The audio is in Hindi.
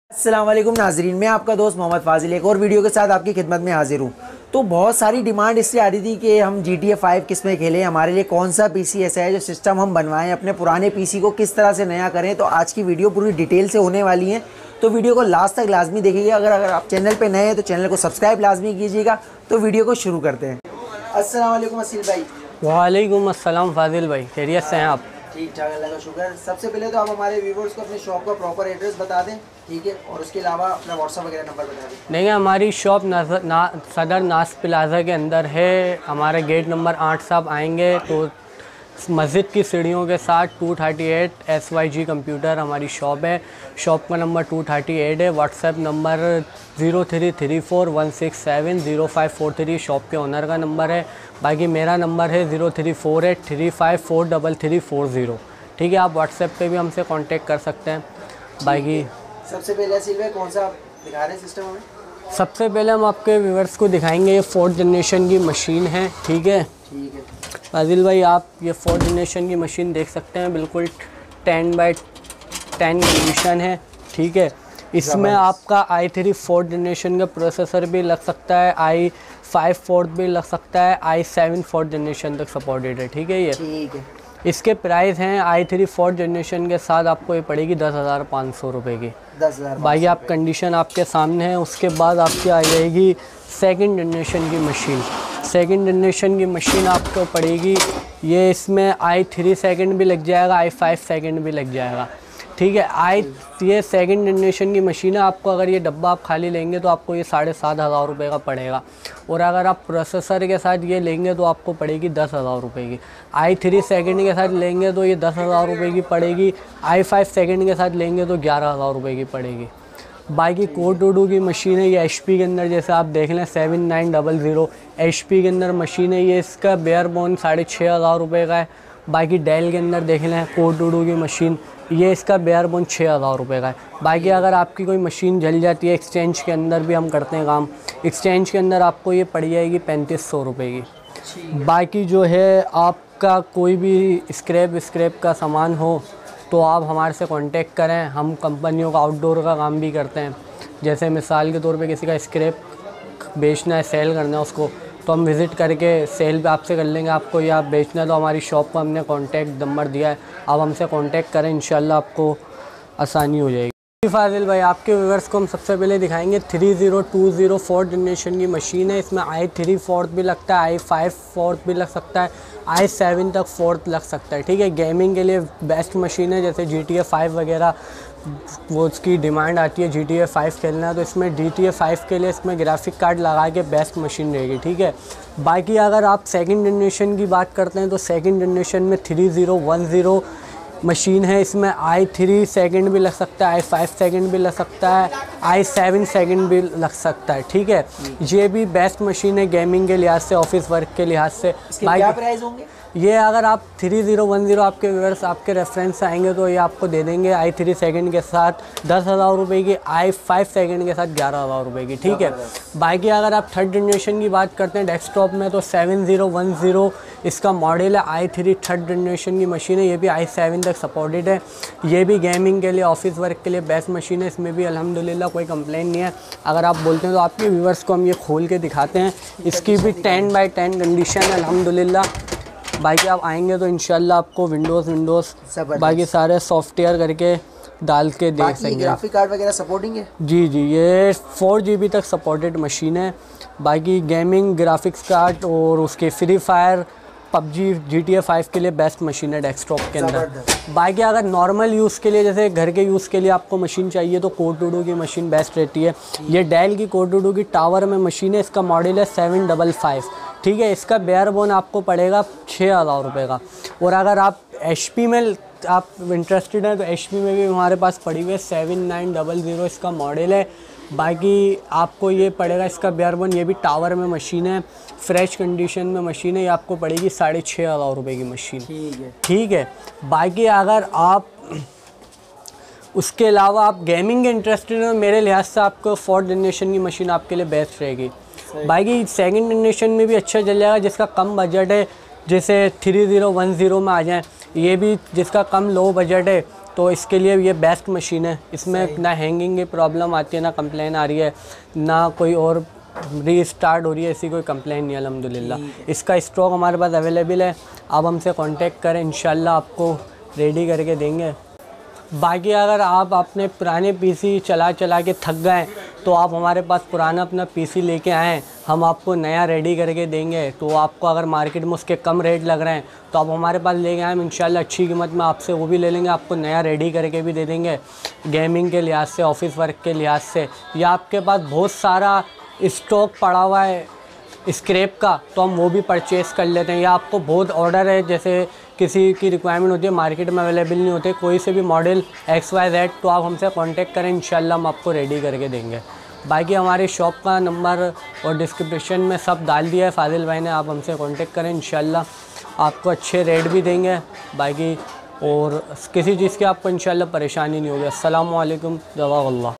अस्सलाम वालेकुम नाजरीन, मैं आपका दोस्त मोहम्मद फाजिल एक और वीडियो के साथ आपकी खिदमत में हाजिर हूँ। तो बहुत सारी डिमांड इससे आ रही थी कि हम GTA 5 किस में खेलें, हमारे लिए कौन सा पीसी ऐसा है जो सिस्टम हम बनवाएं, अपने पुराने पीसी को किस तरह से नया करें। तो आज की वीडियो पूरी डिटेल से होने वाली है, तो वीडियो को लास्ट तक लाजमी देखिएगा। अगर आप चैनल पर नए हैं तो चैनल को सब्सक्राइब लाजमी कीजिएगा। तो वीडियो को शुरू करते हैं। अस्सलाम वालेकुम असील भाई। वालेकुम अस्सलाम फाजिल भाई, खैरियत से हैं आप? ठीक ठाक, अल्लाह का शुक्र। सबसे पहले तो आप हमारे व्यूवर्स को अपने शॉप का प्रॉपर एड्रेस बता दें, ठीक है, और उसके अलावा अपना व्हाट्सअप वगैरह नंबर बता दें। देखिए, हमारी शॉप सदर नास प्लाजा के अंदर है। हमारे गेट नंबर 8 से आप आएंगे तो मस्जिद की सीढ़ियों के साथ 238 SYG कंप्यूटर हमारी शॉप है। शॉप का नंबर 238 है। व्हाट्सएप नंबर 033416700543 शॉप के ओनर का नंबर है। बाकी मेरा नंबर है 0348354340। ठीक है, आप व्हाट्सएप पे भी हमसे कांटेक्ट कर सकते हैं। बाकी सबसे पहले सिल्वे कौन सा दिखा रहे हैं सिस्टम हमें? सबसे पहले हम आपके व्यूअर्स को दिखाएंगे, ये 4th जनरेशन की मशीन है। ठीक है फाजिल भाई, आप ये 4th जनरेशन की मशीन देख सकते हैं, बिल्कुल 10/10 कंडीशन है। ठीक है, इसमें आपका i3 4th जनरेशन का प्रोसेसर भी लग सकता है, i5 4th भी लग सकता है, i7 4th जनरेशन तक सपोर्टेड है। ठीक है, इसके प्राइस हैं i3 4th जनरेशन के साथ आपको ये पड़ेगी 10,500 रुपये की। 10,000। भाई आप कंडीशन आपके सामने है। उसके बाद आपकी आ जाएगी 2nd जनरेशन की मशीन। 2nd जनरेशन की मशीन आपको पड़ेगी, ये इसमें i3 2nd भी लग जाएगा, i5 2nd भी लग जाएगा। ठीक है, ये 2nd जनरेशन की मशीन है। आपको अगर ये डब्बा आप खाली लेंगे तो आपको ये 7,500 रुपये का पड़ेगा, और अगर आप प्रोसेसर के साथ ये लेंगे तो आपको पड़ेगी 10,000 रुपये की। i3 2nd के साथ लेंगे तो ये 10,000 रुपये की पड़ेगी, i5 2nd के साथ लेंगे तो 11,000 रुपये की पड़ेगी। बाकी कोड टू की मशीन है, ये HP के अंदर जैसे आप देख लें 7900 HP के अंदर मशीन है। ये इसका बेयर बोन 6,500 रुपये का है। बाकी डेल के अंदर देख लें कोड टू की मशीन, ये इसका बेयर बोन 6,000 रुपये का है। बाकी अगर आपकी कोई मशीन जल जाती है, एक्सचेंज के अंदर भी हम करते हैं काम, एक्सचेंज के अंदर आपको ये पड़ जाएगी 3,500 रुपये की। बाकी जो है आपका कोई भी स्क्रैप का सामान हो तो आप हमारे से कांटेक्ट करें। हम कंपनियों का आउटडोर का काम भी करते हैं। जैसे मिसाल के तौर पे किसी का स्क्रैप बेचना है, सेल करना है उसको, तो हम विज़िट करके सेल भी आपसे कर लेंगे। आपको या बेचना है तो हमारी शॉप को हमने कांटेक्ट नंबर दिया है, आप हमसे कांटेक्ट करें, इंशाल्लाह आपको आसानी हो जाएगी। फाजिल भाई, आपके व्यूअर्स को हम सबसे पहले दिखाएंगे 3020 4th जनरेशन की मशीन है। इसमें i3 4th भी लगता है, i5 4th भी लग सकता है, i7 तक 4th लग सकता है। ठीक है, गेमिंग के लिए बेस्ट मशीन है। जैसे GTA 5 वगैरह वो उसकी डिमांड आती है, GTA 5 खेलना है तो इसमें GTA 5 के लिए इसमें ग्राफिक कार्ड लगा के बेस्ट मशीन रहेगी। ठीक है, बाकी अगर आप 2nd जनरेशन की बात करते हैं तो 2nd जनरेशन में 3010 मशीन है। इसमें i3 2nd भी लग सकता है, i5 2nd भी लग सकता है, i7 2nd भी लग सकता है। ठीक है, ये भी बेस्ट मशीन है गेमिंग के लिहाज से, ऑफिस वर्क के लिहाज से। क्या प्राइस होंगे? ये अगर आप 3010 आपके व्यूअर्स आपके रेफरेंस से आएंगे तो ये आपको दे देंगे i3 2nd के साथ 10,000 रुपये की, i5 2nd के साथ 11,000 रुपये की। ठीक है, बाकी अगर आप 3rd जनरेशन की बात करते हैं डेस्कटॉप में तो 7010 इसका मॉडल है, i3 3rd जनरेशन की मशीन है। ये भी i7 तक सपोर्टेड है। ये भी गेमिंग के लिए, ऑफिस वर्क के लिए बेस्ट मशीन है। इसमें भी अल्हम्दुलिल्लाह कोई कंप्लेन नहीं है। अगर आप बोलते हैं तो आपके व्यूअर्स को हम ये खोल के दिखाते हैं। इसकी भी 10/10 कंडीशन है अल्हम्दुलिल्लाह। बाकी आप आएंगे तो इंशाल्लाह आपको विंडोज़ बाकी सारे सॉफ्टवेयर करके डाल के देख सकेंगे। ग्राफिक कार्ड वगैरह सपोर्टिंग है? जी, ये 4 GB तक सपोर्टेड मशीन है। बाकी गेमिंग ग्राफिक्स कार्ड और उसके फ्री फायर, PUBG, GTA 5 के लिए बेस्ट मशीन है डेस्कटॉप के अंदर। बाकी अगर नॉर्मल यूज़ के लिए, जैसे घर के यूज़ के लिए आपको मशीन चाहिए तो कोड टू की मशीन बेस्ट रहती है। ये डेल की कोड टू की टावर में मशीन है। इसका मॉडल है 755। ठीक है, इसका बेयर बोन आपको पड़ेगा 6,000 रुपये का। और अगर आप HP में आप इंटरेस्टेड हैं तो HP में भी हमारे पास पड़ी हुई है, 7900 इसका मॉडल है। बाकी आपको ये पड़ेगा, इसका बेयर बोन, ये भी टावर में मशीन है, फ्रेश कंडीशन में मशीन है। ये आपको पड़ेगी 6,500 रुपये की मशीन। ठीक है, बाकी अगर आप उसके अलावा आप गेमिंग के इंटरेस्टेड हैं, मेरे लिहाज से आपको 4th जनरेशन की मशीन आपके लिए बेस्ट रहेगी। बाकी 2nd जनरेशन में भी अच्छा चल जाएगा, जिसका कम बजट है, जैसे 3010 में आ जाए। ये भी जिसका कम लो बजट है तो इसके लिए ये बेस्ट मशीन है। इसमें ना हैंगिंग की प्रॉब्लम आती है, ना कंप्लेन आ रही है, ना कोई और रीस्टार्ट हो रही है, ऐसी कोई कंप्लेन नहीं है अल्हम्दुलिल्लाह। इसका स्टॉक हमारे पास अवेलेबल है, आप हमसे कांटेक्ट करें, इंशाल्लाह आपको रेडी करके देंगे। बाकी अगर आप अपने पुराने पीसी चला चला के थक गए तो आप हमारे पास पुराना अपना पीसी लेके आएँ, हम आपको नया रेडी करके देंगे। तो आपको अगर मार्केट में उसके कम रेट लग रहे हैं तो आप हमारे पास लेके आएँ, इंशाल्लाह अच्छी कीमत में आपसे वो भी ले लेंगे, आपको नया रेडी करके भी दे देंगे। गेमिंग के लिहाज से, ऑफिस वर्क के लिहाज से, या आपके पास बहुत सारा स्टॉक पड़ा हुआ है स्क्रैप का तो हम वो भी परचेज़ कर लेते हैं। या आपको बहुत ऑर्डर है, जैसे किसी की रिक्वायरमेंट होती है, मार्केट में अवेलेबल नहीं होते कोई से भी मॉडल XYZ, तो आप हमसे कांटेक्ट करें, इंशाल्लाह हम आपको रेडी करके देंगे। बाकी हमारे शॉप का नंबर और डिस्क्रिप्शन में सब डाल दिया है फाजिल भाई ने, आप हमसे कांटेक्ट करें, इंशाल्लाह आपको अच्छे रेट भी देंगे। बाकी और किसी चीज़ की आपको इंशाल्लाह परेशानी नहीं होगी। अस्सलामु अलैकुम, जज़ाकल्लाह।